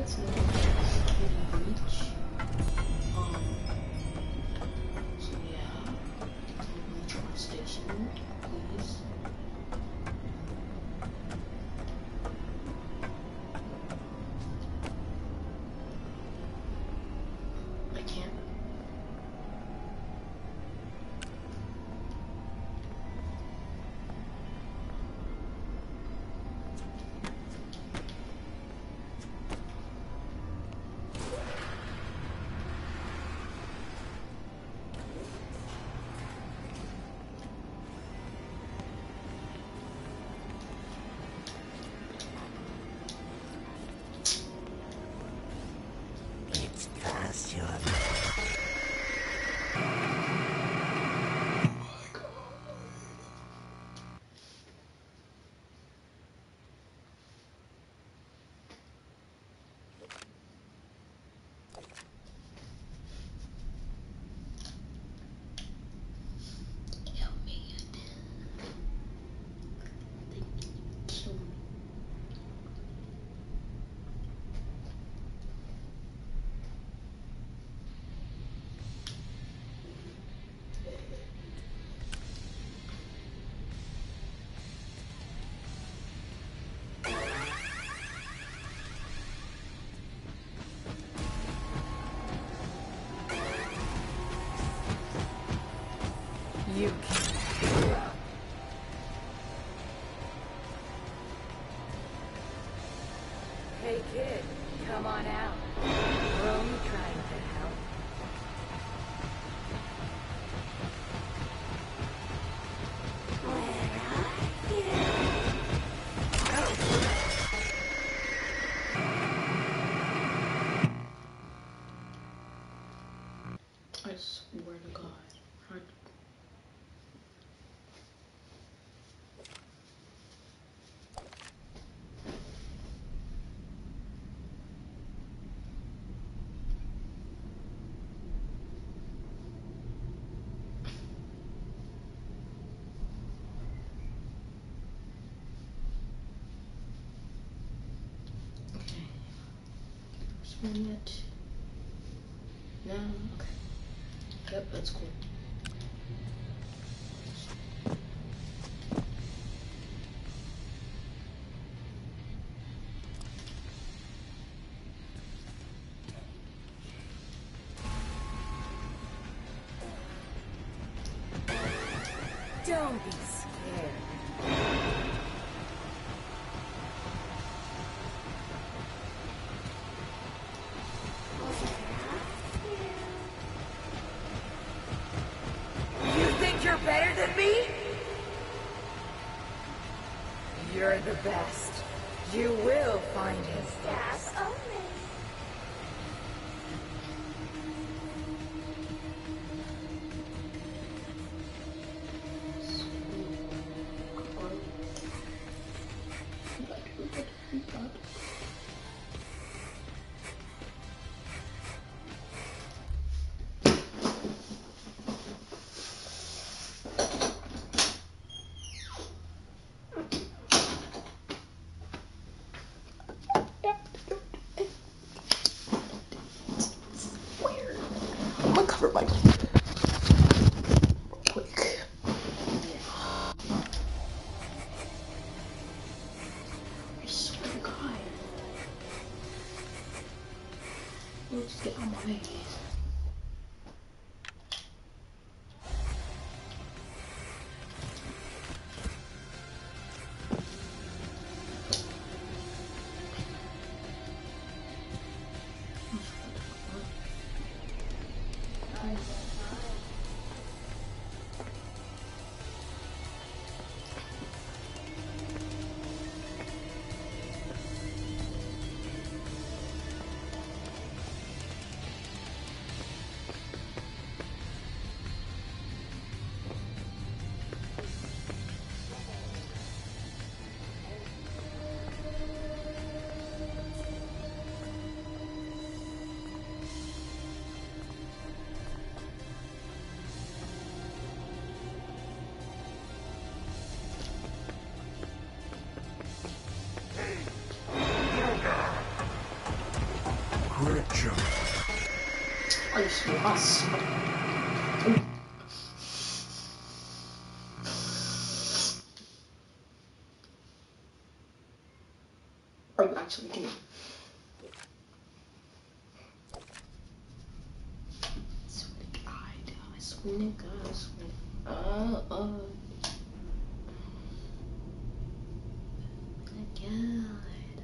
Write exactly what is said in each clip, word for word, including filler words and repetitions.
So in reach. Um so yeah. Reach our station, please. I can't. You can. Hey kid, come on out. We're only trying to help. I swear to God. I Okay. Spin it. No, okay. Yep, that's cool. Don't be scared. You think you're better than me? You're the best. You will find his gas only. I'm gonna cover my real quick. I swear to God. Let's get on my way. creature. Are you serious? Are you actually kidding? I swear to God, I swear to God, I swear. Uh, uh. My God.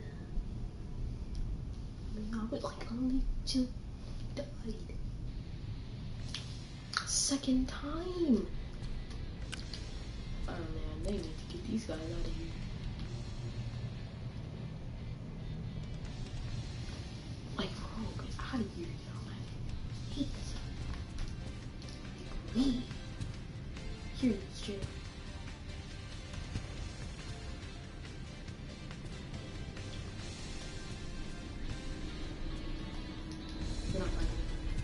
I mean, I would like only two died. Second time. Oh man, they need to get these guys out of here. Like, bro, get out of here, yo. I hate this. Like, me. Here, this chair. You're not fighting.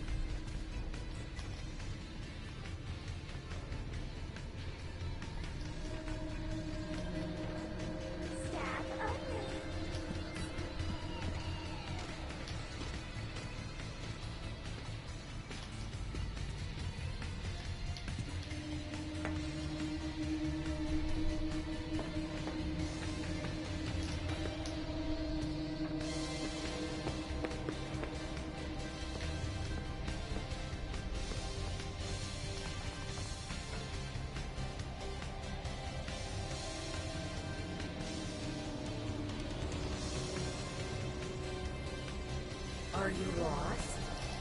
Are you lost?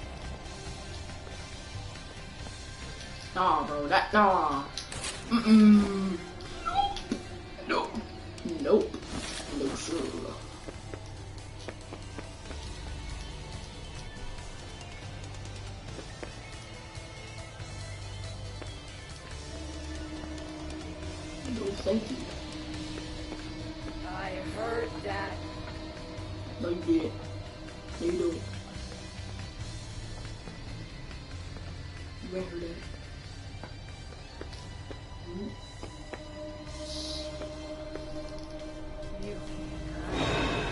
Nah, bro, that, nah. Mm-mm. Nope. Nope. No, sir. No, thank you. I heard that. No, you didn't. No, you don't. You ain't heard that. Mm. You can't hide.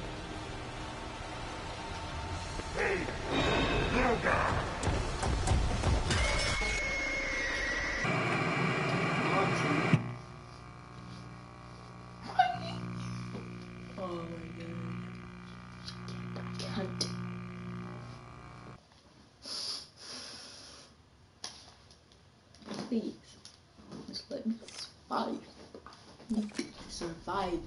Hey, little guy. Oh my god. I can't. Please. Just let me survive. I need to survive.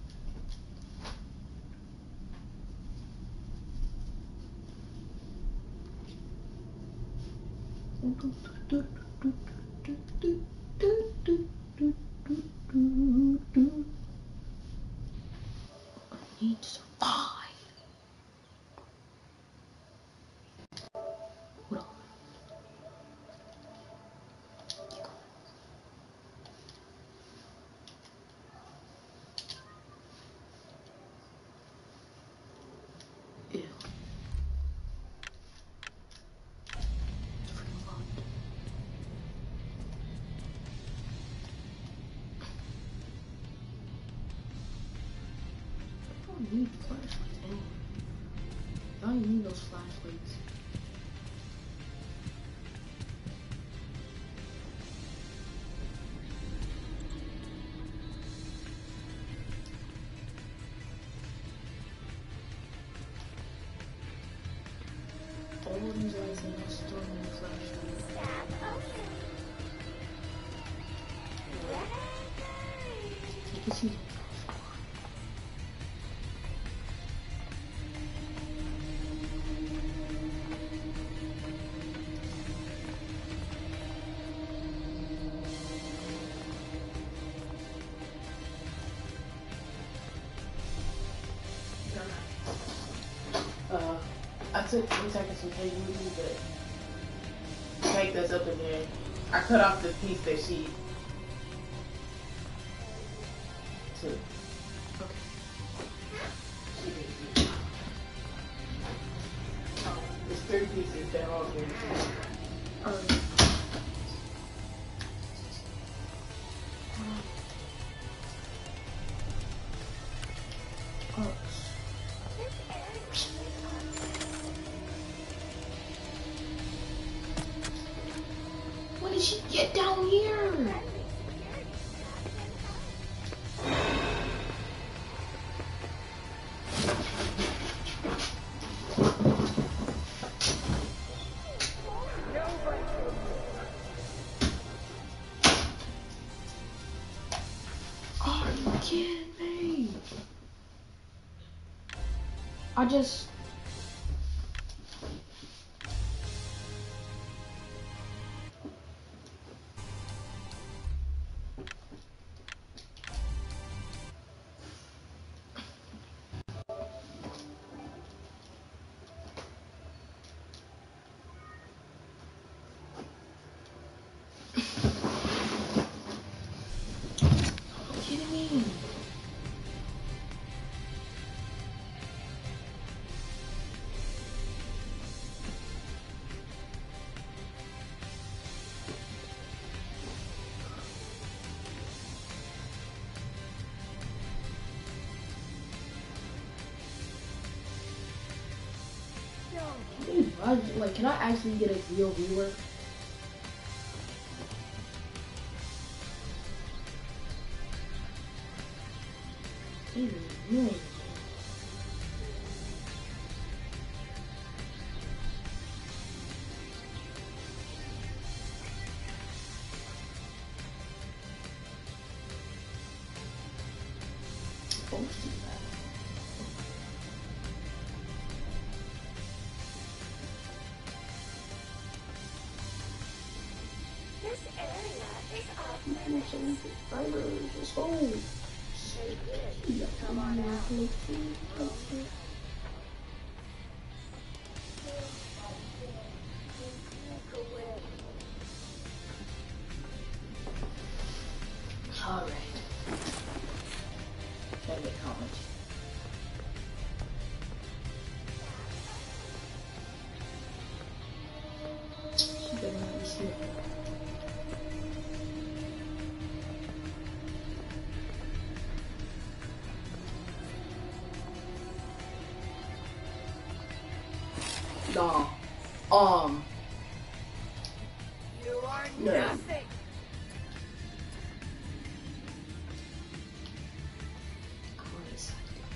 I need to survive. Hold on. Ew. It's freaking locked. I don't need flashlights anyway. I don't need those flashlights. All these lights and I still need a flashlight. Take a seat. Uh, I took ten seconds to tell you but take that's up in there. I cut off the piece that she took. Okay. She did. Oh, there's three pieces, they're all good. Um, oh. Get down here! Are you kidding me? I just... kidding me? I, like, can I actually get a real viewer? Even really. Supposed to do that. This area is off limits. Let's go. Come on out. Alright. Gotta get college. She better not be sleeping. Nah. Um. You are No. nothing. Christ.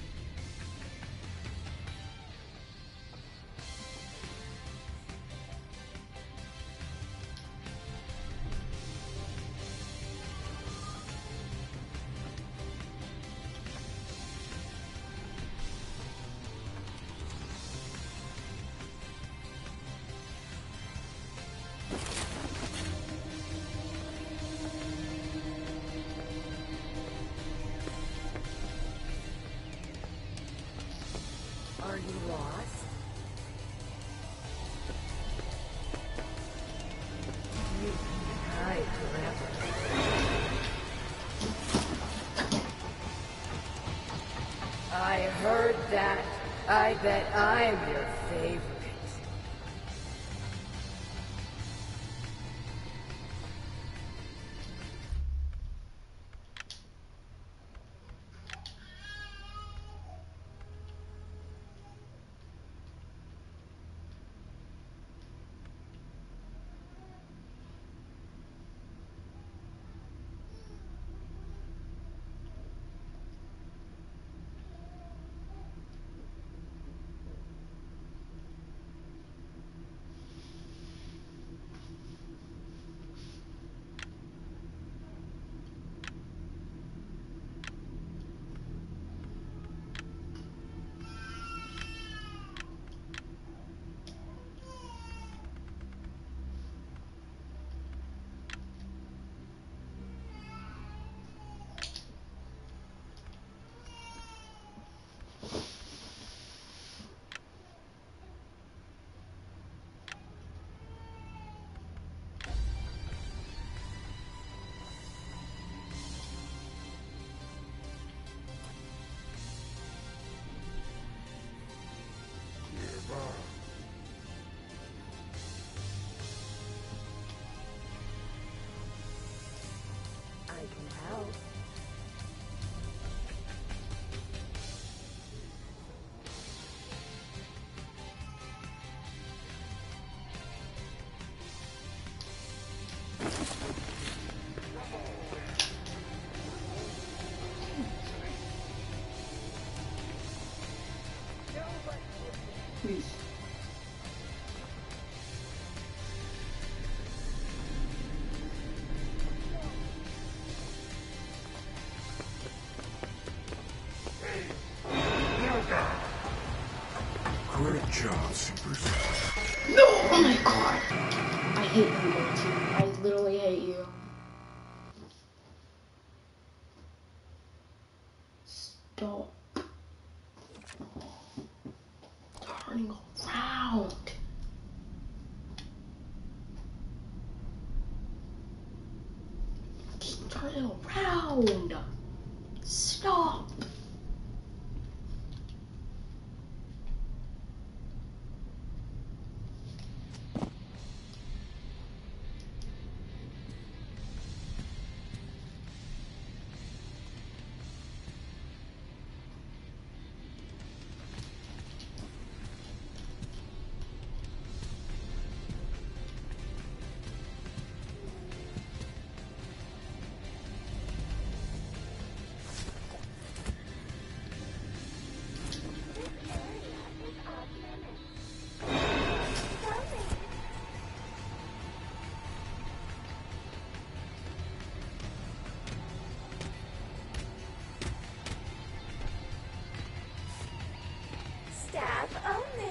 Are you lost? You can hide forever. I heard that. I bet I'm your favorite. Please. Great job, Superstar. No! Oh my god! I hate you, Monty. I literally hate you. Stop. Turning around. Keep turning around. Stop. Staff only.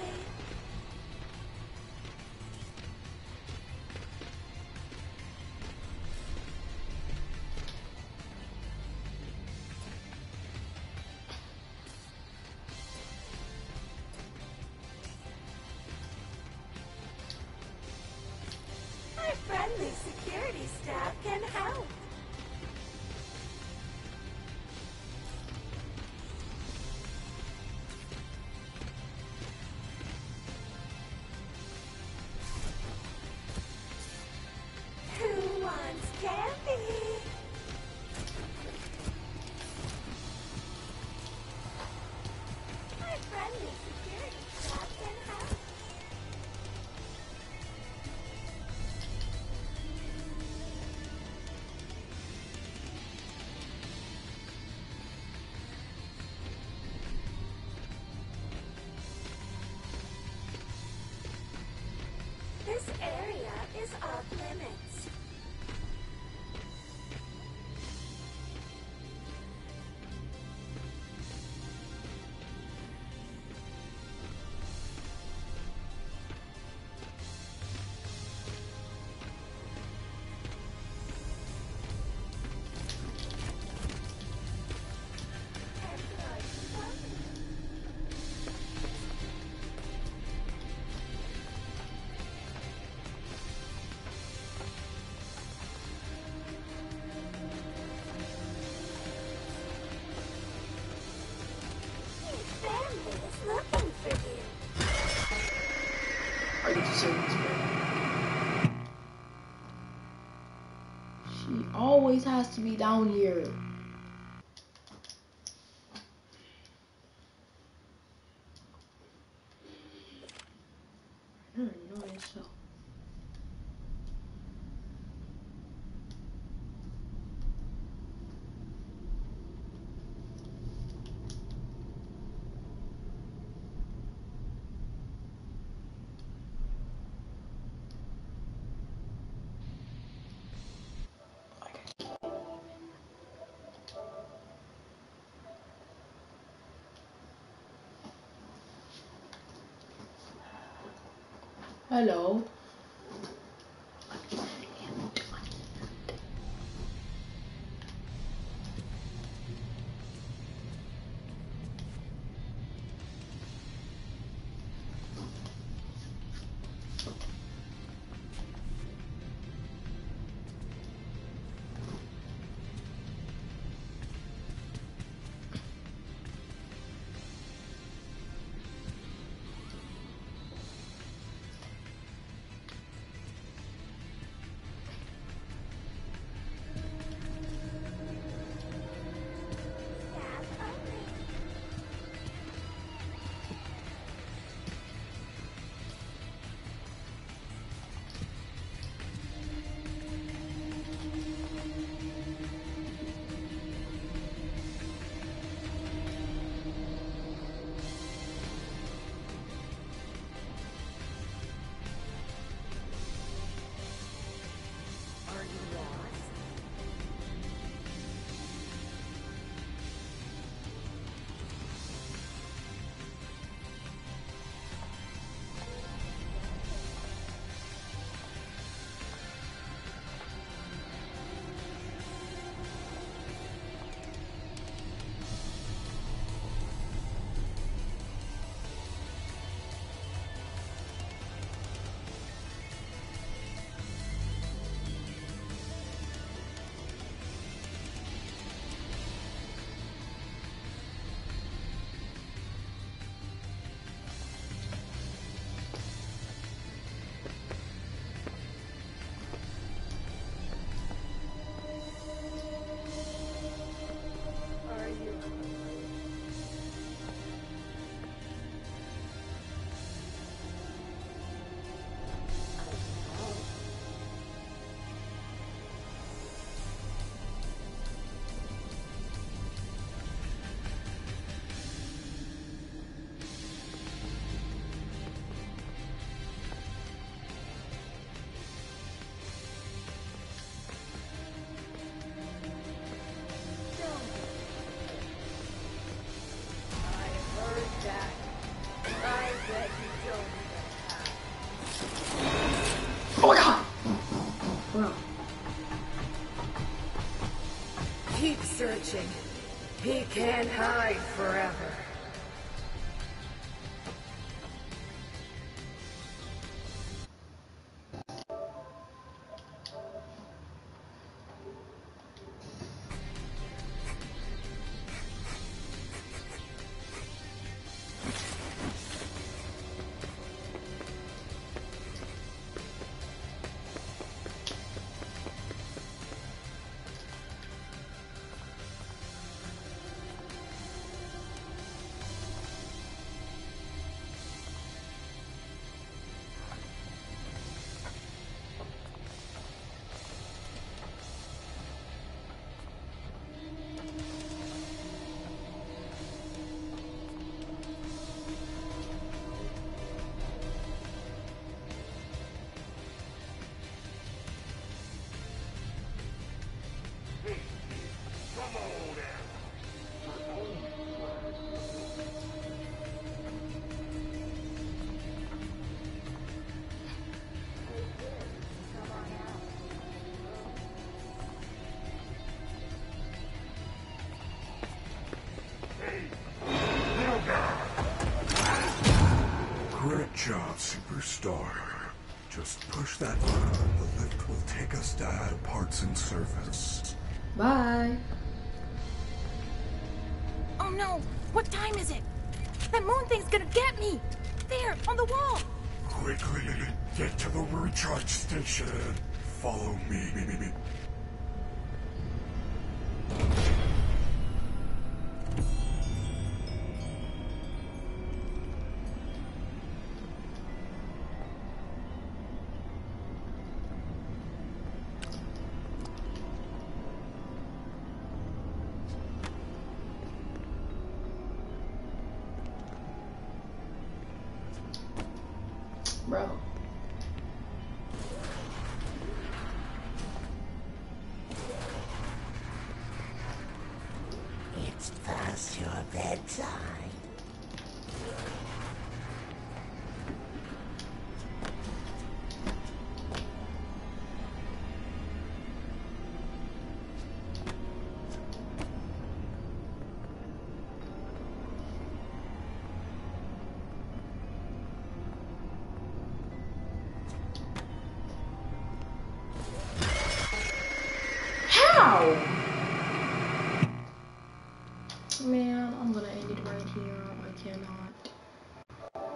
My friendly security staff can help. Who wants candy? My friendly security staff can help. This area is off limits. Family is looking for you. Are you serious, man? She always has to be down here. I don't know yourself. Hello. reaching. He can't hide forever. Great job, Superstar. Just push that button. The lift will take us down to parts and service. Bye. Oh no! What time is it? That moon thing's gonna get me! There, on the wall! Quickly, get to the recharge station. Follow me. Bro. It's past your bedtime. How? Man, I'm gonna end it right here. I cannot.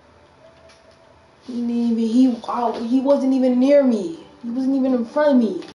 He didn't even, he, oh, he wasn't even near me. He wasn't even in front of me.